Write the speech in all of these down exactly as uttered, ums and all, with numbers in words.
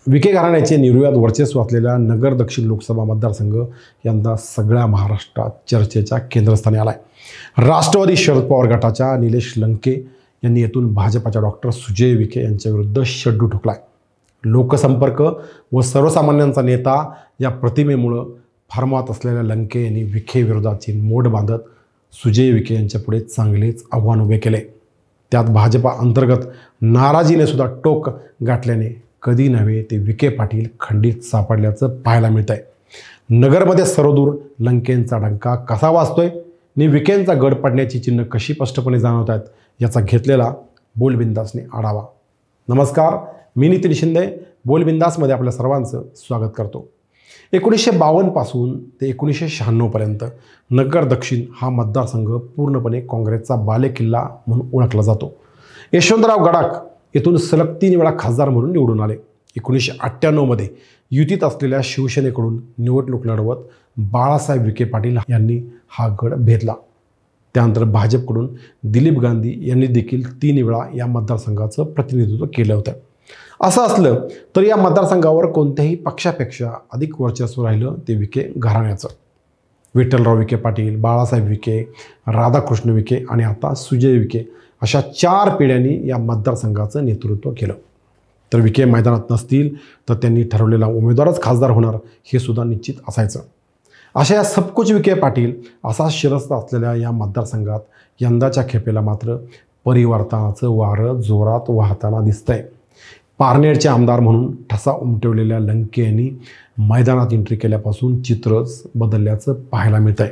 विखे घराण्याचे निर्विवाद वर्चस्व असलेला नगर दक्षिण लोकसभा मतदारसंघ यंदा सगळ्या महाराष्ट्रात चर्चेच्या केंद्रस्थानी आला आहे। राष्ट्रवादी शरद पवार गटाच्या निलेश लंके यांनी येथून भाजपाच्या डॉक्टर सुजय विखे यांच्या विरुद्ध शड्डू ठोकला आहे। लोकसंपर्क व सर्वसामान्यांचा नेता या प्रतिमेमुळे फार्मात असलेल्या लंके यांनी विखे विरोधाची मोड बांधत सुजय विखे यांच्यापुढे चांगलेच आव्हान उभे केले। त्यात भाजपा अंतर्गत नाराजीने सुद्धा टोक गाठल्याने कधी नव्हे ते विखे पाटील खंडित सापडल्याचं पाहायला मिळतंय। नगरमध्ये सर्वदूर लंकेंचा डंका कसा वाजतोय आणि विखेंचा गड पडण्याची चिन्ह कशी स्पष्टपणे जाणवत आहेत याचा घेतलेला बोलबिंदासने आढावा। नमस्कार, मी नितीन शिंदे बोलबिंदासमध्ये आपल्या सर्वांचं स्वागत करतो। एकोणीसशे बावन्नपासून ते एकोणीसशे शहाण्णवपर्यंत नगर दक्षिण हा मतदारसंघ पूर्णपणे काँग्रेसचा बालेकिल्ला म्हणून ओळखला जातो। यशवंतराव गडाख येथून सलग तीन वेळा खासदार म्हणून निवडून आले। एकोणीसशे अठ्ठ्याण्णवमध्ये युतीत असलेल्या शिवसेनेकडून निवडणूक लढवत बाळासाहेब विखे पाटील यांनी हा गड भेदला। त्यानंतर भाजपकडून दिलीप गांधी यांनी देखील तीन वेळा या मतदारसंघाचं प्रतिनिधित्व केलं होतं। असं असलं तर या मतदारसंघावर कोणत्याही पक्षापेक्षा अधिक वर्चस्व राहिलं ते विखे घराण्याचं। विठ्ठलराव विखे पाटील, बाळासाहेब विखे, राधाकृष्ण विखे आणि आता सुजय विखे अशा चार पिढ्यांनी या मतदारसंघाचं नेतृत्व केलं। तर विखे मैदानात नसतील तर त्यांनी ठरवलेला उमेदवारच खासदार होणार हे सुद्धा निश्चित असायचं। अशा या सबकुच विखे पाटील असा शिरस्ता असलेल्या या मतदारसंघात यंदाच्या खेपेला मात्र परिवर्तनाचं वारं जोरात वाहताना दिसतंय। पारनेरचे आमदार म्हणून ठसा उमटवलेल्या लंके यांनी मैदानात एंट्री केल्यापासून चित्रच बदलल्याचं पाहायला मिळतंय।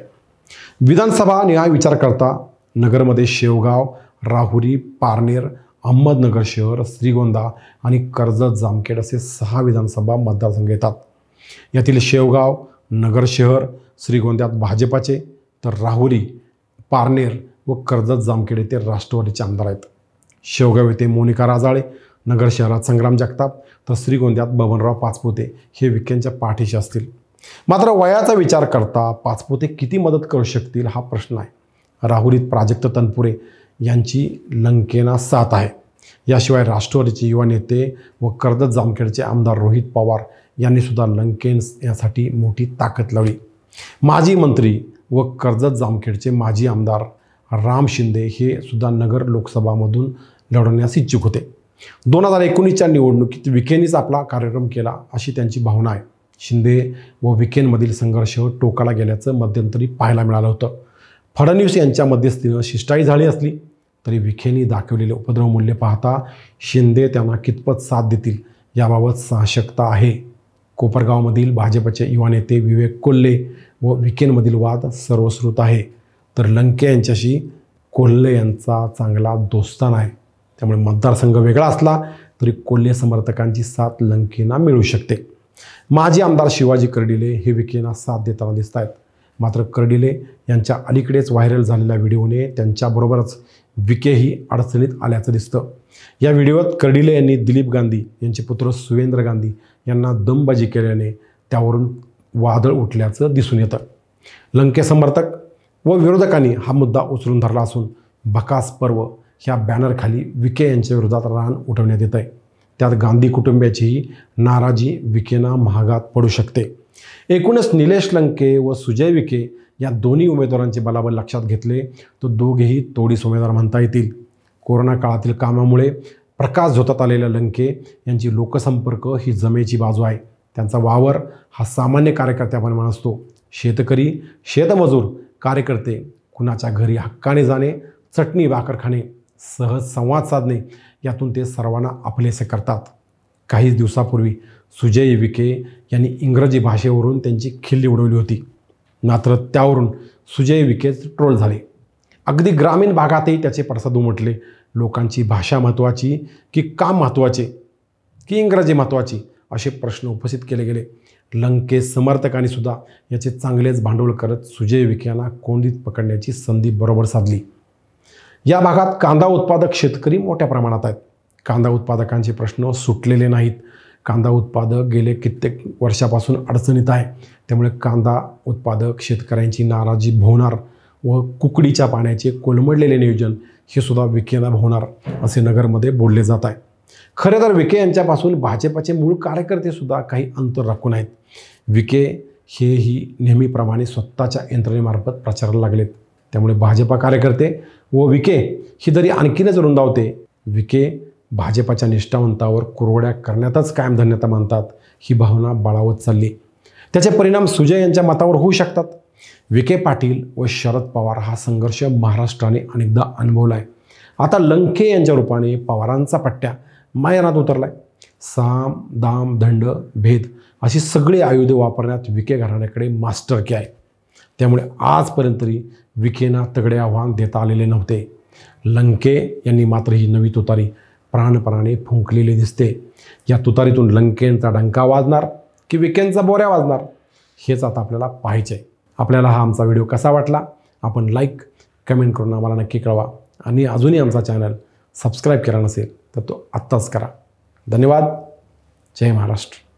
विधानसभा न्याय विचार करता नगरमध्ये शेवगाव, राहुरी, पारनेर, अहमदनगर शहर, श्रीगोंदा आणि कर्जत जामखेड असे सहा विधानसभा मतदारसंघ येतात। यातील शेवगाव, नगर शहर, श्रीगोंद्यात भाजपाचे तर राहुरी, पारनेर व कर्जत जामखेड येथे राष्ट्रवादीचे आमदार आहेत। शेवगाव येथे मोनिका राजाळे, नगर शहरात संग्राम जगताप तर श्रीगोंद्यात बबनराव पाचपुते हे विखेंच्या पाठीशी असतील। मात्र वयाचा विचार करता पाचपुते किती मदत करू शकतील हा प्रश्न आहे। राहुरीत प्राजक्त तनपुरे यांची लंकेना साथ आहे। याशिवाय राष्ट्रवादीचे युवा नेते व कर्जत जामखेडचे आमदार रोहित पवार यांनी सुद्धा लंकेन यासाठी मोठी ताकद लावली। माजी मंत्री व कर्जत जामखेडचे माजी आमदार राम शिंदे हे सुद्धा नगर लोकसभामधून लढवण्यास इच्छुक होते। दोन हजार एकोणीसच्या निवडणुकीत विखेंनीच आपला कार्यक्रम केला अशी त्यांची भावना आहे। शिंदे व विखेंमधील संघर्ष टोकाला गेल्याचं मध्यंतरी पाहायला मिळालं होतं। फडणवीस यांच्या मध्यस्थीनं शिष्टाई झाली असली तरी विखेंनी दाखवलेले उपद्रव मूल्य पाहता शिंदे त्यांना कितपत साथ देतील याबाबत साशंकता आहे। कोपरगावमधील भाजपचे युवा नेते विवेक कोल्हे व विखेंमधील वाद सर्वश्रुत आहे, तर लंके यांच्याशी कोल्हे यांचा चांगला दोस्ताना आहे। त्यामुळे मतदारसंघ वेगळा असला तरी कोल्हे समर्थकांची साथ लंकेंना मिळू शकते। माजी आमदार शिवाजी कर्डिले हे विखेंना साथ देताना दिसत आहेत। मात्र कर्डिले यांच्या अलीकडेच व्हायरल झालेल्या व्हिडिओने त्यांच्याबरोबरच विखेही अडचणीत आल्याचं दिसतं। या व्हिडिओत कर्डिले यांनी दिलीप गांधी यांचे पुत्र सुवेंद्र गांधी यांना दमबाजी केल्याने त्यावरून वादळ उठल्याचं दिसून येतं। लंके समर्थक व विरोधकांनी हा मुद्दा उचलून धरला असून बकास पर्व ह्या बॅनरखाली विखे यांच्या विरोधात रान उठवण्यात येत आहे। त्यात गांधी कुटुंबियाचीही नाराजी विखेंना महागात पडू शकते। एकूणच निलेश लंके व सुजय विखे या दोन्ही उमेदवारांचे बलाबल लक्षात घेतले तर दोघेही तोडीस उमेदवार म्हणता येतील। कोरोना काळातील कामामुळे प्रकाश झोतात आलेल्या लंके यांची लोकसंपर्क ही जमेची बाजू आहे। त्यांचा वावर हा सामान्य कार्यकर्त्याप्रमाणे असतो। शेतकरी, शेतमजूर, कार्यकर्ते कुणाच्या घरी हक्काने जाणे, चटणी भाकर खाणे, सहज संवाद साधणे यातून ते सर्वांना आपलेसे करतात। काही दिवसापूर्वी सुजय विखे यांनी इंग्रजी भाषेवरून त्यांची खिल्ली उडवली होती। मात्र त्यावरून सुजय विखेच ट्रोल झाले। अगदी ग्रामीण भागातही त्याचे पडसाद उमटले। लोकांची भाषा महत्त्वाची की काम महत्त्वाचे की इंग्रजी महत्त्वाची असे प्रश्न उपस्थित केले गेले। लंके समर्थकांनी सुद्धा याचे चांगलेच भांडवल करत सुजय विखे यांना कोंडीत पकडण्याची संधी बरोबर साधली। या भागात कांदा उत्पादक शेतकरी मोठ्या प्रमाणात आहेत। कांदा उत्पादकांचे प्रश्न सुटलेले नाहीत। कांदा उत्पादक गेले कित्येक वर्षापासून अडचणीत आहे। त्यामुळे कांदा उत्पादक शेतकऱ्यांची नाराजी भोवणार व कुकडीच्या पाण्याचे कोलमडलेले नियोजन हे सुद्धा विखेंना भोवणार असे नगरमध्ये बोलले जात आहे। खरं तर विखे यांच्यापासून भाजपाचे मूळ कार्यकर्ते सुद्धा काही अंतर राखून आहेत. विखे हेही नेहमीप्रमाणे स्वतःच्या यंत्रणेमार्फत प्रचाराला लागलेत. त्यामुळे भाजपा कार्यकर्ते व विखे ही जरी आणखीनच रुंदावते. विखे भाजपाच्या निष्ठावंतावर कुरवड्या करण्यातच कायम धन्यता मानतात ही भावना बळावत चालली. त्याचे परिणाम सुजय यांच्या मतावर होऊ शकतात. विखे पाटील व शरद पवार हा संघर्ष महाराष्ट्राने अनेकदा अनुभवला आहे. आता लंके यांच्या रूपाने पवारांचा पट्ट्या मैदानात उतरलाय. साम दाम दंड भेद अशी सगळी आयुधे वापरण्यात विखे घराण्याकडे मास्टर की आहे. त्यामुळे आजपर्यंत तरी विखेंना तगडे आव्हान देता आलेले नव्हते. लंके यांनी मात्र ही नवी तुतारी प्राणपणाने फुंकलेली दिसते. या तुतारीतून लंकेंचा डंका वाजणार की विखेंचा बोऱ्या वाजणार हेच आता आपल्याला पाहायचे आहे. आपल्याला हा आमचा व्हिडिओ कसा वाटला आपण लाईक कमेंट करून आम्हाला नक्की कळवा. आणि अजूनही आमचा चॅनल सबस्क्राईब केला नसेल तर तो आत्ताच करा. धन्यवाद. जय महाराष्ट्र.